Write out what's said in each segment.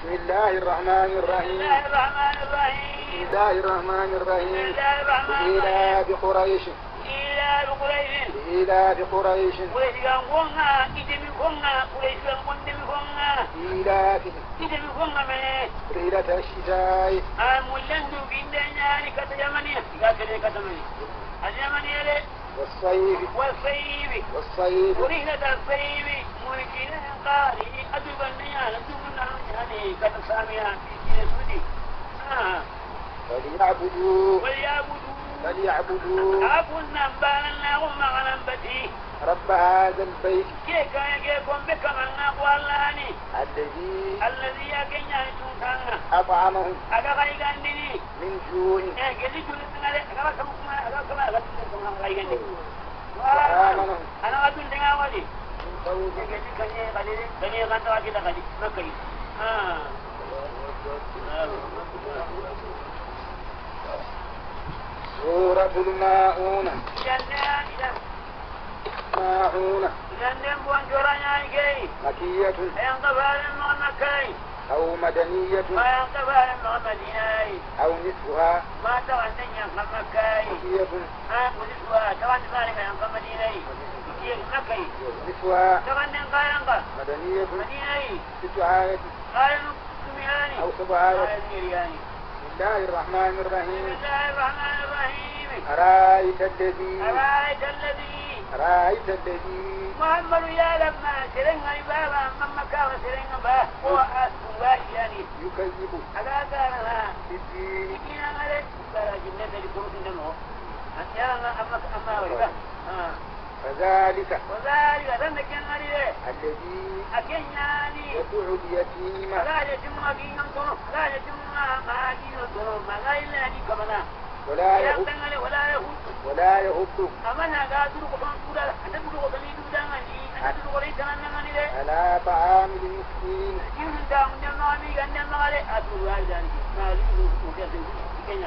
بسم الله الرحمن الرحيم. بسم الله الرحمن الرحيم. بسم الله الرحمن الرحيم. بسم الله الرحمن الرحيم. لإيلاف قريش. لإيلاف قريش. لإيلاف قريش. قريش كان كونها إدمي كونها قريش كان قندمي كونها. إيلافهم إدمي كونها من. رحلة الشتاء. مولندو بيندنا كتجمني كاتري كتمني. الجمني له. والصيف. والصيف. والصيف. ورحلة الصيف مولكين قاري أدوبني على دوبنا يعني كتساميها في سودي. فليعبدوا. وليعبدوا. فليعبدوا أبونا بالنا وما نبتي رب هذا البيت كيكم بكم والله الذي يكن يسوعنا أطعمهم أجا غيغني من جوع قلت لنا أجا كما غيغني وآمنهم أنا أقول لك ولي من خوف كني كان تواجد كني ما كني سورة الماعونة. ماعونة مكية أو مدنية أو نصفها مكية نصفها مدنية 6 آيات أو 7 آيات. بسم الله الرحمن الرحيم. أرأيت الذي محمد يا لما سرنا بابا مما كان سرنا با هو أسوأ يعني يكذب هذا كان بالدين يجينا عليه بلا جنة لكروس دمه أنت أما وربا فذلك ذلك كان عليه الذي أكنياني يدعو اليتيم لا يتم بينهم تنو لا يتم ما دينه تنو ما إلا دي كمنا ولا يهد أمنا قادر قطن سورة أنت تقول قطني دوداني أنت تقول لي تنانني له على طعام المسكين يمكن دام جمامي جنّا مالي أتوا هذا مالي وكذا كذا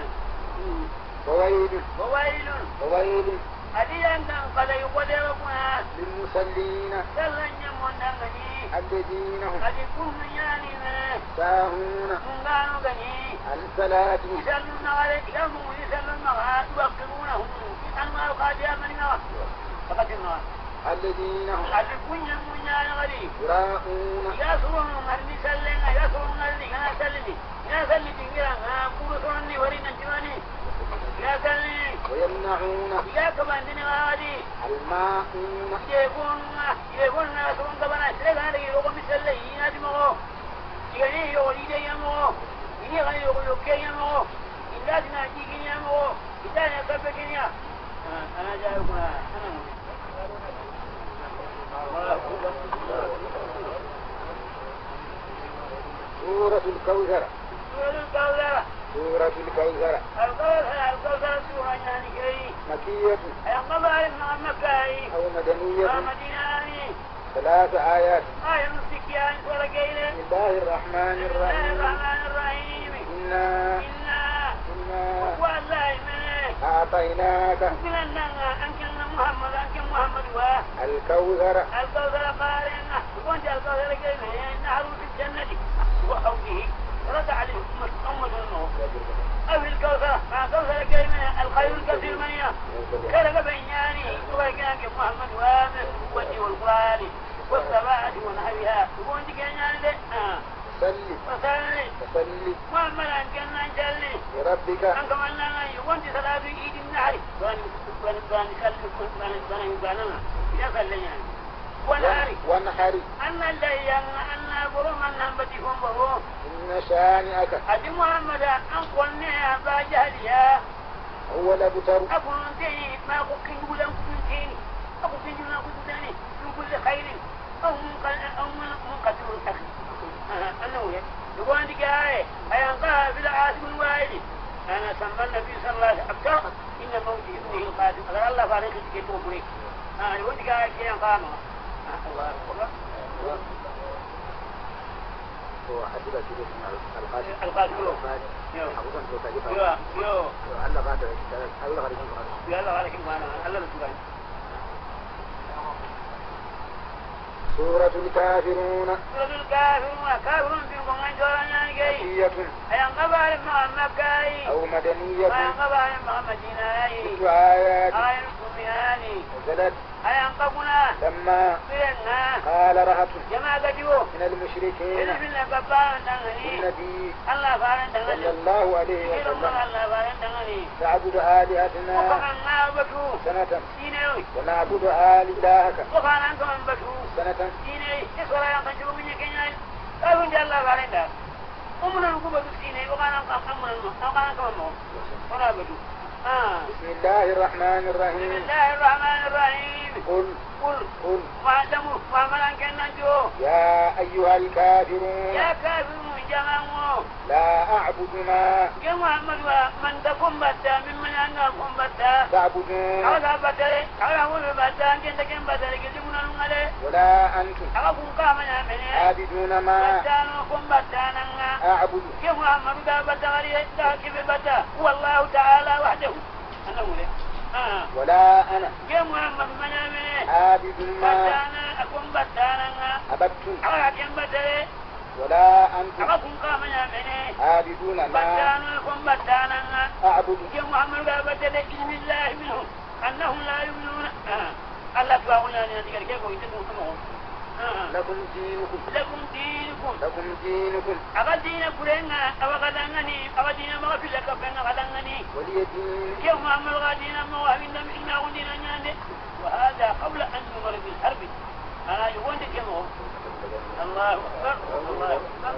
وويل أديان قد يقدرون للمصلين سلّن يمنعني الذين هم أديكم يعني ساهون من قالوا بني عن صلاة يسلون عليه يوم يسلون على يوقفونهم أنما القادم من فقط النار الذين هم أديكم يمنعني غريب يراءون يسرون مرني سلنا يسرون مرني أنا سلني يا سلني تنجرا كورسوني ورينا جواني يا سلني ويمنعون يا كمان دنيا الماءون يقولون سرون كمان سلنا لي يوم مسلي ينادي مغو يغني يولي دي يمغو إني غني يوكي يمغو إلا تناجيك يمغو إلا نكبك يا أنا جايبنا سورة الكوثر. الكوثر سورة مكية أو مدنية مدينة 3 آيات. بسم الله الرحمن الرحيم. إنا أعطيناك الكوثر وحوله رد عليه أمة النور أو الكوثر مع كوثر كلمة الخير الكثير منها كرق بيناني وكان محمد وامن والقوة والقرآن والصلاة ونحوها يقول لك يعني صلي محمد أنك نجلي لربك أنك من لنا يقول لك صلاة إيد النهر والنحر أن اللي أن برم أن نبتكم برم إن شانئك أدي محمد أنقلني أبا جهليا هو الأبتر أكون تاني ما أقول ولا أقول تاني أقول تاني ولا أقول تاني من كل خير أو منقدر الأخي أنه يقول عندك أيانقاها بلا عاصم الواحد أنا سمى النبي صلى الله عليه وسلم أبكر إن موتي ابنه القادم أقول الله فارق الكتب وبريك يقول عندك أيانقاها الله أكبر هو حديث القادم سورة الكافرون كافر في قوم أينقبل مع مكاي أو مدنية أينقبل مع مدينة 6 آيات آية الكمياني نزلت أينقبنا لما بلنا قال رهط جماعة جو من المشركين إذن لقبان دنغني النبي الله فارن صلى دنغني الله عليه كيرم وسلم الله فارن دنغني تعبد آلهتنا وكمان نابتو سنة دينيوي ونعبد إلهك وكان كمان بتو سنة ديني إسرائيل ينقشوا من يكيني أبن جل الله فارن دنغني أمنا نقوم بديني وكان كمان ولا بتو بسم الله الرحمن بسم الرحيم الله الرحمن الرحيم قل وعدموا وعملا كنا جو يا أيها الكافرون يا كافرون جماعه لا أعبد ما جماعة من تكون بتا ممن أنكم بتا تعبدون أولا بتا أولا هو بتا كنت كن بتا لكتبنا نغلي ولا أنتم أقوم كامنا مني عابدون ما بتا نكم بتا نغا أعبد جماعة من دا بتا غري دا كيف بتا هو الله تعالى وحده أنا أقول ولا أنا جماعة من مني عابد ما بتا أكون بتا نغا عبدتم أولا كن بتا ولا أنتم أقوم كامنا مني عابدون ما بتا نكم بتا نغا أعبد يا محمد قابلت بإذن الله منهم أنهم لا يؤمنون الله تبارك وتعالى كيف يتكلمون لكم دينكم لكم دينكم أغدين كلنا أغدنني أغدين ما في لك فين أغدنني ولي دين يا محمد غادين ما وهمنا من إنا غدينا نيان وهذا قبل أن نمر بالحرب أنا يقول لك يا الله أكبر الله أكبر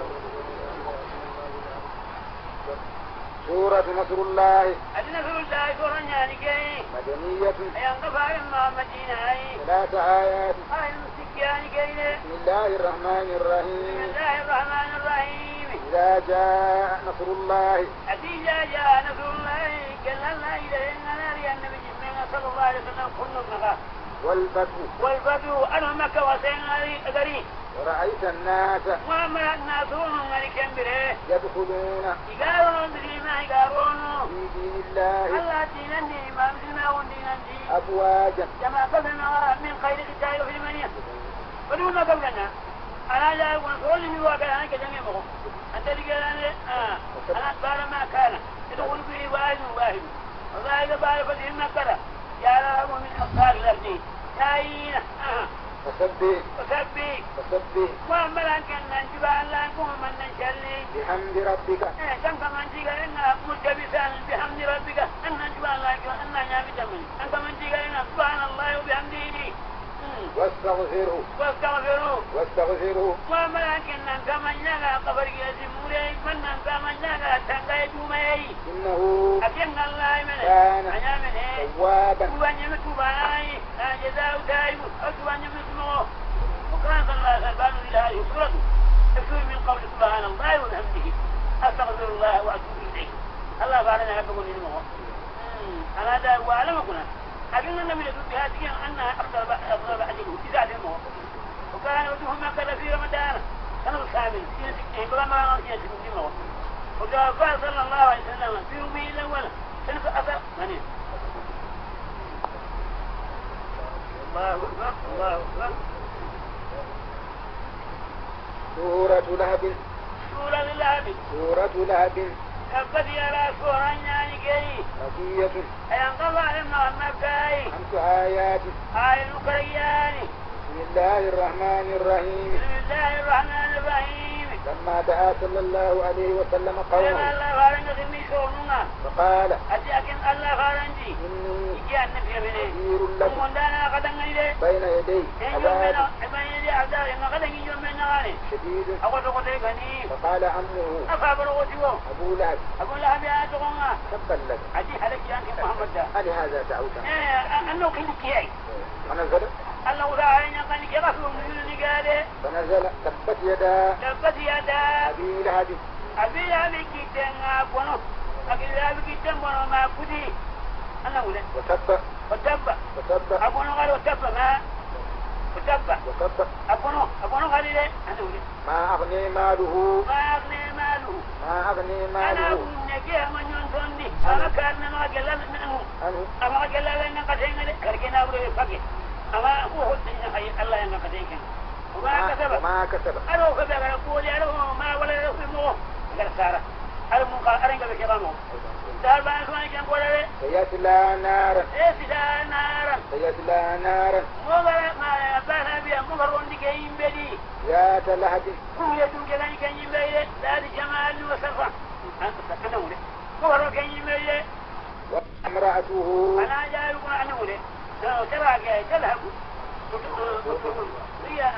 سورة نصر الله أدنى في الله فرنيا لكي مدنية ينقفع مع مدينة 3 آيات آية المسكيان كي بسم الله الرحمن بسم الرحيم الله الرحمن الرحيم إذا جاء نصر الله أتيجا جاء نصر الله كلا الله إليه أننا النبي جمعنا صلى الله عليه وسلم كل النغا والفتو أنا مكة وسين أدري ورأيت الناس وما الناس ملكا بره يدخلون يقارون بما يقارون في دين الله الله دينني ما مثلنا ودينني أفواجا كما قبلنا من خير الكتاب في المنية بدون ما قبلنا أنا لا أقول كل من واقع أنا كجميع مغو أنت تقول أنا أتبار ما كان تقول به واحد والله إذا بعرف ذهن كذا يا رب من أصحاب الأرض نايين فسبح وأملا كنا نجبع الله نكون من نشلي بحمد ربك كم كمان تيجا إنها ملتبسا بحمد ربك أن نجبع الله أن نعمل جميل أن كمان تيجا إنها سبحان الله وبحمده واستغفره وأملا كنا كمان نجا قبر يزموري من كمان نجا تنقى جمعي إنه أكن الله من كان توابا وأن يمتوباي جزاء دائم أن يمتوبه وكان صلى الله عليه وسلم إلى هذه السورة تكون من قول سبحان الله وبحمده أستغفر الله وأتوب إليه الله فعلنا يبقون إنه أنا هذا وأعلم كنا لكن النبي يقول بهذه أنها أفضل بعده إذا علمه وكان وجهه ما كان في رمضان سنة الثامن بلا ما نسيت من دمه وقال صلى الله عليه وسلم في يومه الأول سنة أثر منين الله أكبر الله أكبر سورة لهب تبت يا سورة يعني كي مكية أينقضى لما مكاي 5 آيات آية الكرياني بسم الله الرحمن الرحيم بسم الله الرحمن الرحيم لما دعا صلى الله عليه وسلم قال قومه الله فارنج سمي شورنا فقال أتي أكن الله فارنجي إني إجي النبي مني كثير لكم ومن دانا قدن إليه بين يدي عذاب بين يدي عذاب إن قدن يجون من نغاني شديد أقول قدي غني فقال عمه أفابر وجهه أبو لهب أقول لها بها تغنى تبا لك أتي حلق جانك محمد ده ألهذا دعوتنا أنه كنت كيعي فنزل الله تعالى يقول لك غفل من قال فنزل تبت يدا أبي لهب أبي لهب كتن أبونه أبي لهب كتن بونه ما كدي أنا أقول وتب أبونه قال وتب ما وتب أبونه قال لي أنا أقول ما أغني ماله أنا أقول نجيه من ينتوني أما كان ما قلل منه أما قلل لنا قتين لكن أقول فقط أما هو الله ينقى قتين وما كسب كسب أروه كذا يقول يروه ما ولا يفهمه قال سارة المنقر أرنج بكرامه دار بان سواني كم قولة سيصلى نارا سيصلى نارا سيصلى نارا مغر ما بانا بيا مغر وندك يمبدي ذات لهب كم يدون كذا كان يمبدي ذات جمال وصفا أنا ولا مغر كان يمبدي وامرأته أنا جاي يقول أنا ولا ترى كذا تلهب هي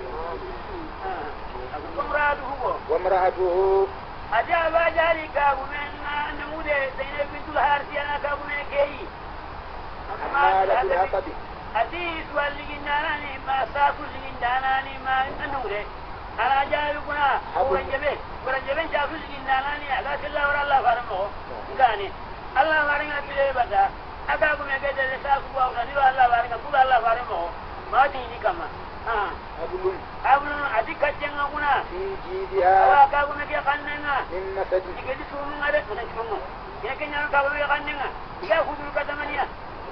وامرأته أجاب ذلك من نموذج زينب بنت الحارث أنا كابو من كي حمالة الحطب حديث والجناني ما صاف الجناني ما نموذج أنا جاي يقولنا ورجبين شافوا الجناني على الله ولا الله فرمه قاني الله فرمه بلي بدا أكابو من كي تلساق وأوصاني الله فرمه كل الله فرمه ما تيجي كمان أبلون أديك كجنا كنا في جيدها كابو مكي قننا من مسد يكدي سومن على سومن يكين يا كابو مكي قننا يا خذوا كتمنيا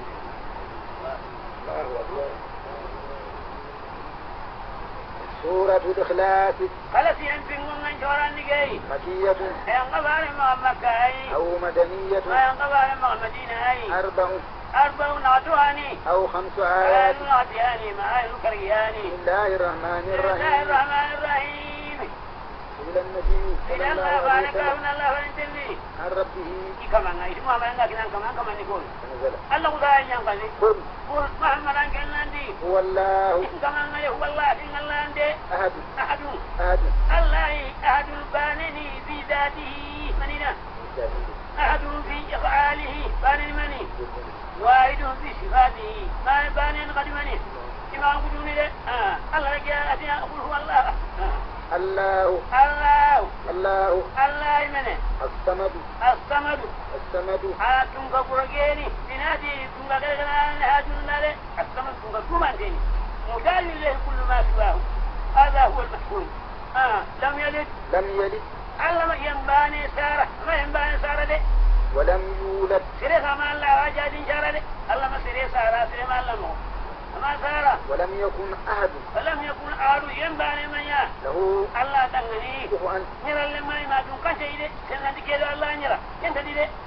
سورة الإخلاص خلاص ينفين من جوران نجاي مكية ينقبار ما مكاي أو مدنية ما ينقبار ما مدينة أي أربع نعتواني أو 5 آيات نعتياني ما ينكرياني بسم الله الرحمن بسم الله الرحيم الرحمن الرحيم إلى النبي إلى صلى الله الله عليه بارك وسلم الله فانتني عن ربه كمان أي ما ما عندك كمان نقول نزل الله قد ينقذ قل قل محمد أنك الذي هو الله كمان هو الله إن الله عنده أحد أحد أحد الله أحد بانني في ذاته مننا أحد في إفعاله بان مني واحد في صفاته ما بان قد مني كما يقولون له الله لك أتينا أقول هو الله الله الله الله الله منه الصمد الصمد الصمد تونغ كورجيني بنادي تونغ كرجنا هاجون ناله الصمد تونغ كومانديني مدال له كل ما سواه هذا هو المحكوم لم يلد علم ينباني سارة ما ينباني سارة دي ولم يولد سيري ما الله وجاد شارة دي الله ما سيري سارة سيري ما الله ما سارة ولم يكن أحد فلم يكن أحد ينباني من يا له الله تنغني كفوا نرى اللي ما دون كشي دي كنا دي كده الله نرى انت دي دي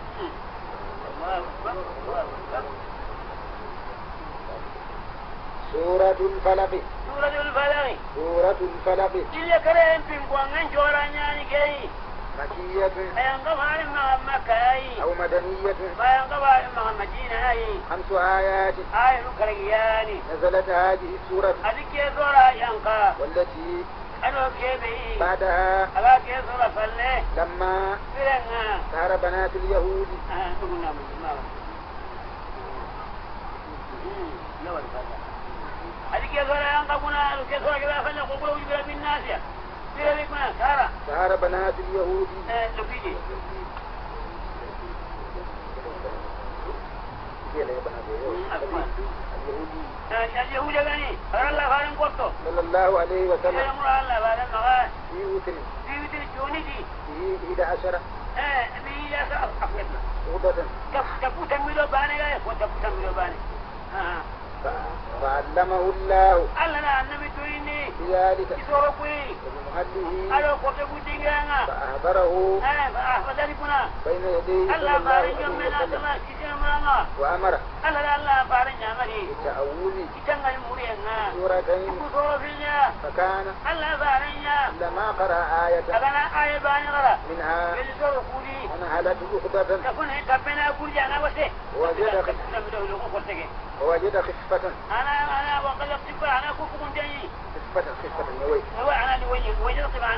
سورة الفلق سورة الفلق سورة الفلق إلا كريم بمقوان جورا ناني كي مكية أينقبها إما مكة أو مدنية فينقبها إما مدينة 5 آيات آية كرياني نزلت هذه السورة أذكي سورة ينقى والتي أنا كيبي بعدها أذكي سورة فلي لما فرنا سار بنات اليهود أذكي سورة ينقى كنا أذكي سورة كذا فلي قبلوا جبرا بالناس فرنا بكنا سار بنات اليهود لفيدي اليهود يعني الله فارن قطو صلى الله عليه وسلم الله فارن مغا في وتر جونيتي في 11 ميلا أفضل غدة تفوت تميلو باني لا يفوت تفوت تميلو باني فعلمه الله الله لا النبي تويني بذلك يسوركوي بمحله ألو قطو بودينغانا فأخبره فذلكنا بين يديه الله صلى الله فارن عليه جمعنا وسلم الله كيسي مرانا وأمر الله فارن جمعنا بتأويل كتنغ المرينا سورتين كسورة فينا فكان الله فارن لما قرأ آية أغنى آية باني غرا منها يلزور قولي ونهلت أخدة تكون كبنا كل جانا وسه ووجد خفة أنا وقد اقتفى أنا كفكم جاي خفة نوي هو أنا اللي وين طبعا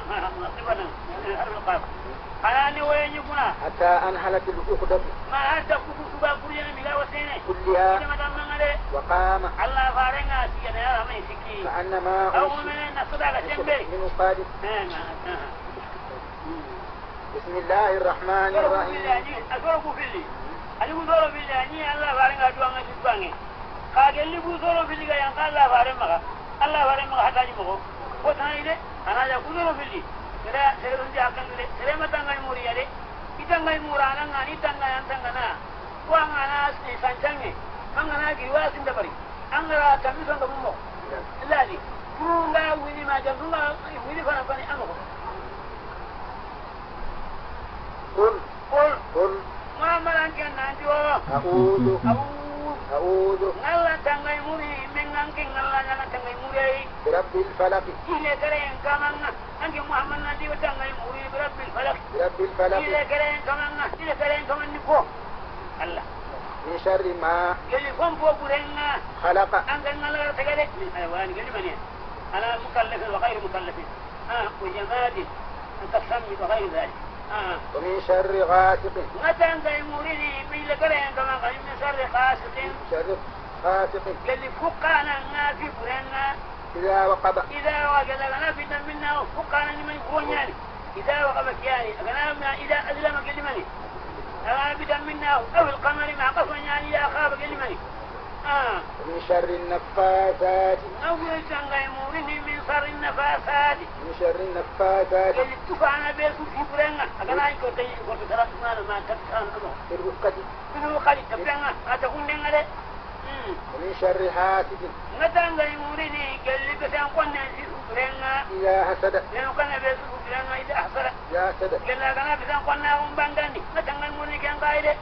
أنا اللي وين يكونا حتى أنهلت الأخدة ما هذا كفو سبا كل جانا ملا وسينه كلها إذا ما دام عليه وقام الله فارنا سينا يا رامي سكي كأنما أو من نصدق جنبي من قادم بسم الله الرحمن الرحيم أقرب في اللي أنا بقول في اللي أني الله فارنا جوانا تباني كأجل بوزولو في اللي كيان الله فارنا الله فارنا حتى جمعه وثاني أنا جاكوزولو في اللي سيرا سيرا جاكن لي سيرا ما تانغاي موريا لي إتانغاي مورانا غاني تانغاي أنتانغنا وأنا سانجانغي أنا كيواسين دبري أنا كميسون كمو لا دي كونغا ويني ما جنغا ويني فانا فاني أمو أعوذ أعوذ الله تنغي مري من أنك الله نلا تنغي مري برب الفلق إلى كرين كمان أنك محمد نبي وتنغي مري برب الفلق برب الفلق إلى كرين كمان إلى كرين كمان نكو الله من شر ما قال لكم فوقنا خلق أنك الله تقدر وأنا قال لي أنا مكلف وغير مكلف وجماد أنت تسمي وغير ذلك ومن شر غاسق متى أنت يمورني من لكرين كمان قال من شر قاسق شر غاسق قال لي فقانا في فرنا إذا وقب إذا وجد لنا في دمنا فقانا لمن يكون يعني إذا وقبت يعني أغنامنا إذا أظلم كلمني أنا بدمنا أو القمر مع قصر يعني إذا خاب كلمني ومن شر النفاثات أو يمورني من شر النفاثات من شر النفاثات قال لي تفعنا بيسو في فرنا أغنى يكون ترى ما تفعنا في الرقة منه قال تفعنا أتكون لنا ومن شر حاسد متى يمورني قال لي بس أنقلنا في فرنا إذا حسد لأنه كان بيسو فرنا إذا أحصر إذا حسد قال لي أنا بس أنقلنا ومبندني متى يمورني كان قايل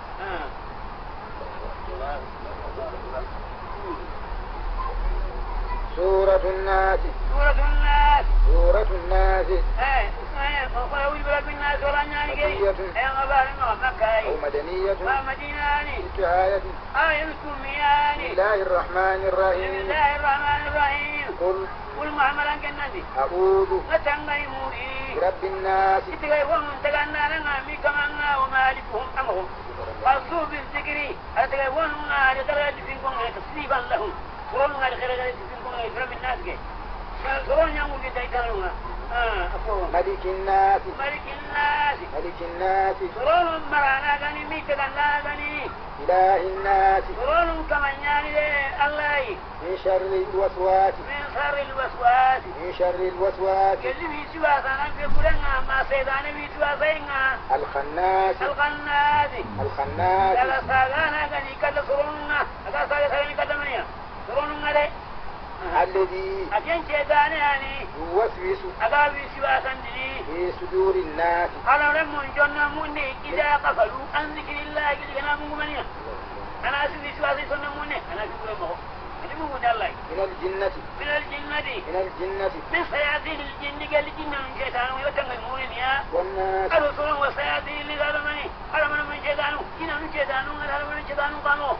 سورة الناس سورة الناس سورة الناس وقالوا برب الناس ورانياني كي مكية أي غبار مكة أو مدنية ومديناني في آية آية الكمياني بسم الله الرحمن بسم الرحيم الله الرحمن الرحيم قل قل معملا كنندي أعوذ نتنغي موري برب الناس إتغي ومن تغنى لنا ميكمانا ومالكهم أمهم قصوا بالذكر أتغي ومن لترغي فيكم تصريفا لهم سرون لترغي فيكم برب الناس كي سرون يمو في تيتانونا ملك الناس ملك الناس ملك الناس سرون مرانا غني ميتغنى غني إله الناس سرون كمان يعني الله من شر الوسواس من شر الوسواس من شر الوسواس اللي في سواسنا في كلنا ما سيدنا في سواسنا الخناس القناس الخناس لا ساغانا غني كذا سروننا هذا ساغاني كذا منيا سروننا ده الذي أجن شيطان يعني يوسوس هذا في سواسنا دي في صدور الناس قالوا لهم جنة مني إذا قفلوا عن ذكر الله كذا كلام منيا أنا أسوي سواسي سنة مني أنا أقول لهم من الجنة من الجنة من الجنة من صيادين الجن قال الجن من شيطان ويتنغمون يا والناس الرسول والصيادين اللي قالوا مني قالوا من شيطان إنا من شيطان قالوا من شيطان قاموا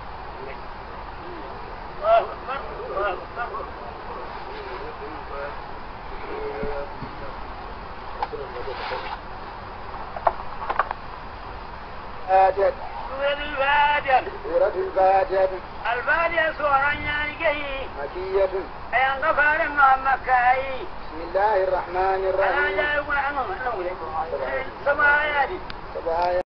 الله أكبر الله أكبر فاتت سورة الفاتحة سورة الفاتحة الفاتحة سورة يعني كي مكية أيان غفار مكة بسم الله الرحمن أنا الرحيم جاي يقول عنهم سبع آيات سبع